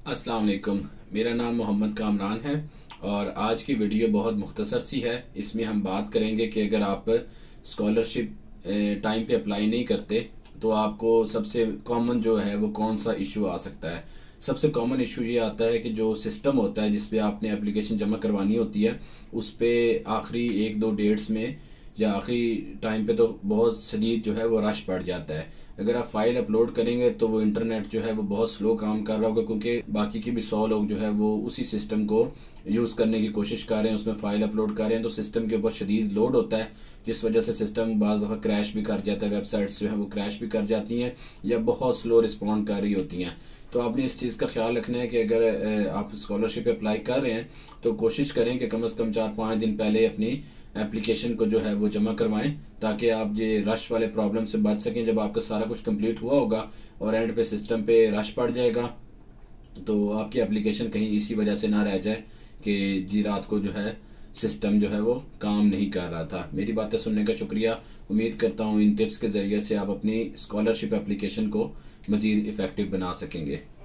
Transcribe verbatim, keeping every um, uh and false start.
अस्सलाम वालेकुम। मेरा नाम मोहम्मद कामरान है और आज की वीडियो बहुत मुख्तसर सी है। इसमें हम बात करेंगे कि अगर आप स्कॉलरशिप टाइम पे अप्लाई नहीं करते तो आपको सबसे कॉमन जो है वो कौन सा इशू आ सकता है। सबसे कॉमन इशू ये आता है कि जो सिस्टम होता है जिसपे आपने एप्लीकेशन जमा करवानी होती है उस पे आखिरी एक दो डेट्स में या आखिरी टाइम पे तो बहुत शदीद जो है वो रश पड़ जाता है। अगर आप फाइल अपलोड करेंगे तो वो इंटरनेट जो है वो बहुत स्लो काम कर रहा होगा, क्योंकि बाकी के भी सौ लोग जो है वो उसी सिस्टम को यूज करने की कोशिश कर रहे हैं, उसमें फाइल अपलोड कर रहे हैं, तो सिस्टम के ऊपर शदीद लोड होता है जिस वजह से सिस्टम बाज दफा क्रैश भी कर जाता है। वेबसाइट्स जो है वो क्रैश भी कर जाती हैं या बहुत स्लो रिस्पॉन्ड कर रही होती हैं। तो आपने इस चीज का ख्याल रखना है कि अगर आप स्कॉलरशिप अप्लाई कर रहे हैं तो कोशिश करें कि कम से कम चार पांच दिन पहले अपनी एप्लीकेशन को जो है वो जमा करवाएं, ताकि आप ये रश वाले प्रॉब्लम से बच सकें। जब आपका सारा कुछ कंप्लीट हुआ होगा और एंड पे सिस्टम पे रश पड़ जाएगा तो आपकी एप्लीकेशन कहीं इसी वजह से ना रह जाए कि जी रात को जो है सिस्टम जो है वो काम नहीं कर रहा था। मेरी बातें सुनने का शुक्रिया। उम्मीद करता हूँ इन टिप्स के जरिए से आप अपनी स्कॉलरशिप एप्लीकेशन को मजीद इफेक्टिव बना सकेंगे।